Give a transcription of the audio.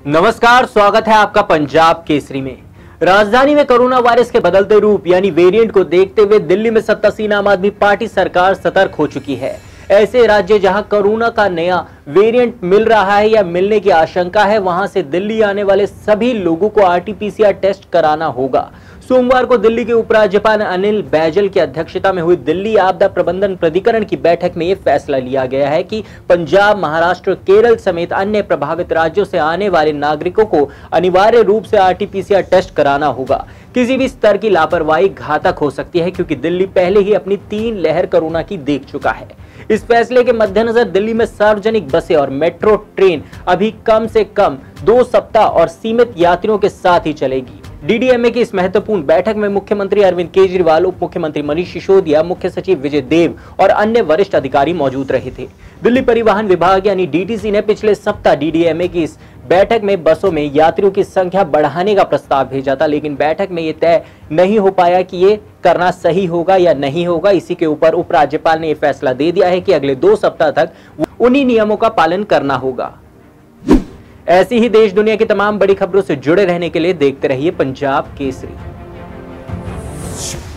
नमस्कार, स्वागत है आपका पंजाब केसरी में। राजधानी में कोरोना वायरस के बदलते रूप यानी वेरिएंट को देखते हुए दिल्ली में सत्तासीन आम आदमी पार्टी सरकार सतर्क हो चुकी है। ऐसे राज्य जहां कोरोना का नया वेरिएंट मिल रहा है या मिलने की आशंका है, वहां से दिल्ली आने वाले सभी लोगों को आरटीपीसीआर टेस्ट कराना होगा। सोमवार को दिल्ली के उपराज्यपाल अनिल बैजल की अध्यक्षता में हुई दिल्ली आपदा प्रबंधन प्राधिकरण की बैठक में यह फैसला लिया गया है कि पंजाब, महाराष्ट्र, केरल समेत अन्य प्रभावित राज्यों से आने वाले नागरिकों को अनिवार्य रूप से आरटीपीसीआर टेस्ट कराना होगा। किसी भी स्तर की लापरवाही घातक हो सकती है, क्योंकि दिल्ली पहले ही अपनी 3 लहर कोरोना की देख चुका है। इस फैसले के मद्देनजर दिल्ली में सार्वजनिक बसें और मेट्रो ट्रेन अभी कम से कम 2 सप्ताह और सीमित यात्रियों के साथ ही चलेगी। डीडीएमए की इस महत्वपूर्ण बैठक में मुख्यमंत्री अरविंद केजरीवाल, उप मुख्यमंत्री मनीष सिसोदिया, मुख्य सचिव विजय देव और अन्य वरिष्ठ अधिकारी मौजूद रहे थे। दिल्ली परिवहन विभाग यानी डीटीसी ने पिछले सप्ताह डीडीएमए की इस बैठक में बसों में यात्रियों की संख्या बढ़ाने का प्रस्ताव भेजा था, लेकिन बैठक में यह तय नहीं हो पाया कि ये करना सही होगा या नहीं होगा। इसी के ऊपर उपराज्यपाल ने यह फैसला दे दिया है कि अगले 2 सप्ताह तक उन्हीं नियमों का पालन करना होगा। ऐसी ही देश दुनिया की तमाम बड़ी खबरों से जुड़े रहने के लिए देखते रहिए पंजाब केसरी।